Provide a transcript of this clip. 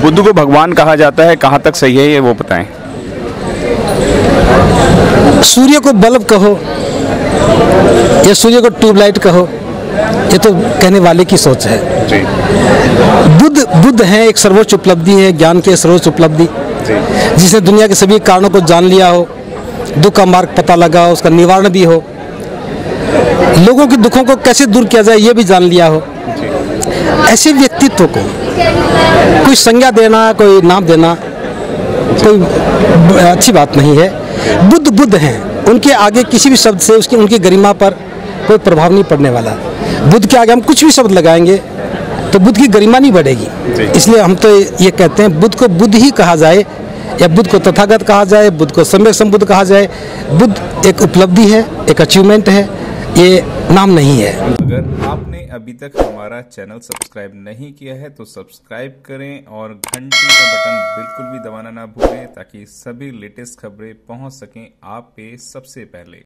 बुद्ध को भगवान कहा जाता है, कहाँ तक सही है ये वो बताएं। सूर्य को बल्ब कहो या सूर्य को ट्यूबलाइट कहो, ये तो कहने वाले की सोच है। जी। बुद्ध है, एक सर्वोच्च उपलब्धि है, ज्ञान की सर्वोच्च उपलब्धि, जिसने दुनिया के सभी कारणों को जान लिया हो, दुख का मार्ग पता लगा हो, उसका निवारण भी हो, लोगों के दुखों को कैसे दूर किया जाए ये भी जान लिया हो। ऐसे व्यक्तित्व को कोई संज्ञा देना, कोई नाम देना कोई अच्छी बात नहीं है। बुद्ध हैं, उनके आगे किसी भी शब्द से उसकी उनकी गरिमा पर कोई प्रभाव नहीं पड़ने वाला। बुद्ध के आगे हम कुछ भी शब्द लगाएंगे तो बुद्ध की गरिमा नहीं बढ़ेगी। इसलिए हम तो ये कहते हैं बुद्ध को बुद्ध ही कहा जाए, या बुद्ध को तथागत कहा जाए, बुद्ध को सम्यक संबुद्ध कहा जाए। बुद्ध एक उपलब्धि है, एक अचीवमेंट है, ये नाम नहीं है। अगर आपने अभी तक हमारा चैनल सब्सक्राइब नहीं किया है तो सब्सक्राइब करें और घंटी का बटन बिल्कुल भी दबाना ना भूलें, ताकि सभी लेटेस्ट खबरें पहुंच सकें आप पे सबसे पहले।